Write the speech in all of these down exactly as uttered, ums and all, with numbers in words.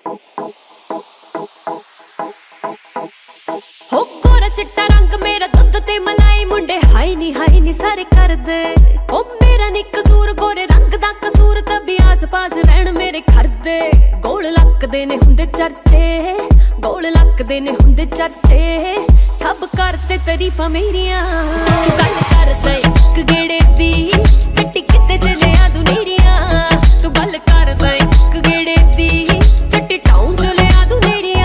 हो गोरा चिट्टा रंग मेरा दुध ते मलाई मुंडे हाई नी हाई नी सारे कर दे। ओ मेरा नी कसूर गोरे रंग दा कसूर तभी आस पास रहन मेरे घर दे। गोल लकदे ने हुंदे चर्चे गोल लकदे ने हुंदे चर्चे सब करते तारीफां मेरियां। तू गल कर दे इक गेड़े दी चिट्टी किते चले आ दुनेरियां। तू गल कर दे इक गेड़े दी चिट्टी टाउन चले आ दुनेरियां।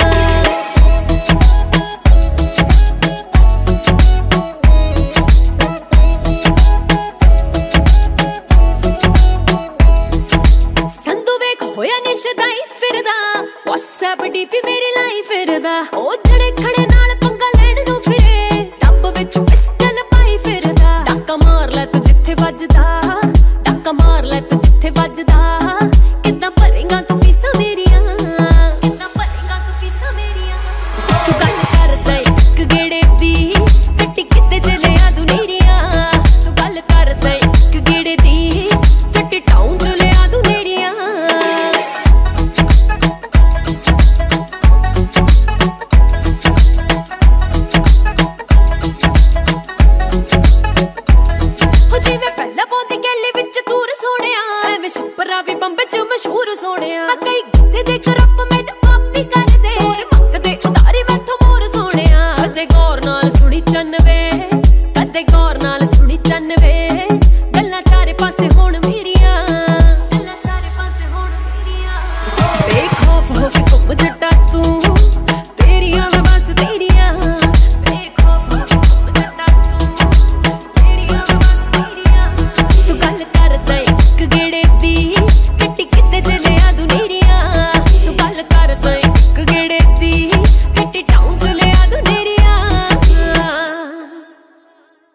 संधू वेख होया निशदाई फिरदा व्हाट्सएप डीपी मेरी लाई फिरदा। ओ जड़े खड़े नाल पंगा लैण नूं फिरे टब विच पिस्टल पाई फिरदा। डाका मार लै तू जिथे वजदा डाका मार लै तू जिथे वजदा। किद्दां भरेंगा तू फीसां मेरियां किद्दां भरेंगा तू फीसां मेरियां। तू गल कर दे इक गेड़े दी चिट्टी किते चले आ दुनेरियां। तू गल कर दे इक गेड़े दी चिट्टी टाउन चले आ दुनेरियां। छपरा भी बंबे च मशहूर सोनिया। कई गिद्दे दे करप मैनू कापी कर दे होर मंगदे उधारी मैथों मोर सोनिया। कदे गौर नाल सुनी चन्नवे कदे गौर नाल